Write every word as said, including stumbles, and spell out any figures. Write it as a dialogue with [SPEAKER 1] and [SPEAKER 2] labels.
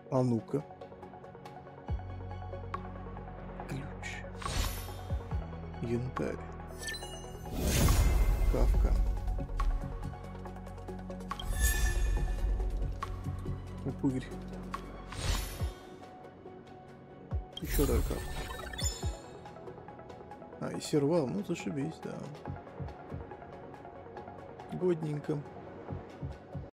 [SPEAKER 1] А ну-ка. Ключ. Янтарь. Кавка. Упырь. Еще одна кавка. А, и сервал, ну зашибись, да. Годненько.